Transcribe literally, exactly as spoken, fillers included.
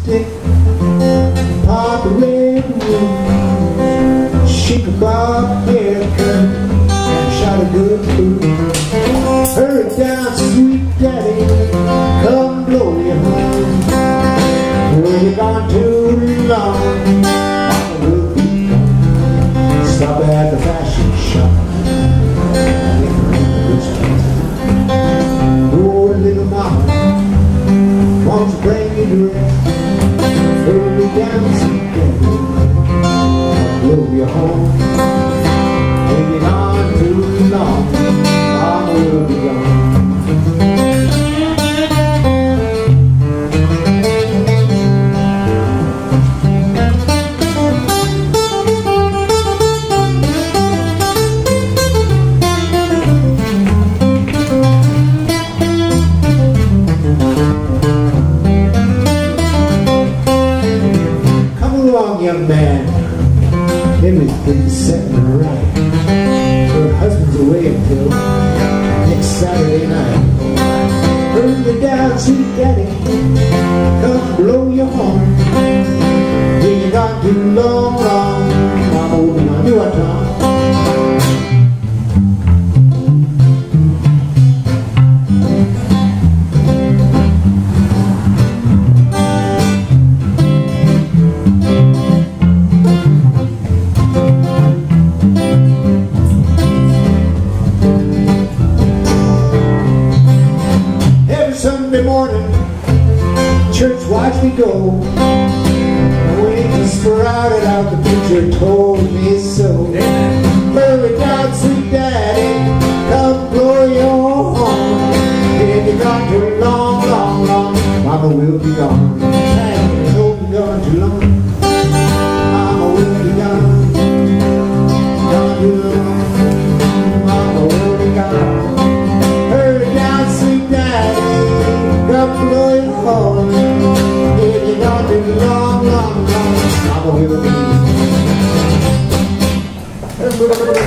stick, pop a red rose, shake a bob haircut, and shot a good food. Hurry down, sweet daddy, come blow you home. Well, you're gone too long, Mama will be gone. Stop at the fashion shop, oh, little mama, won't you bring me to rest? Hurry down, sweet daddy, come blow you home. When you're gone too long, Mama will be gone. Young man, everything's setting right. Her husband's away until next Saturday night. Hurry you down, sweet daddy, come blow your horn. When you got too long, long, Mama will be on your tongue. Sunday morning, church watch me go. When it was sprouted out, the preacher told me so. Hurry down, sweet daddy, come blow your horn. If you're gone too long, long, long, Mama will be gone. If you're gone too long, Mama will be gone. Gone too long, Mama will be gone. Hurry down, sweet daddy, come blow your horn. If you're gone too long, long, long, Mama will be gone.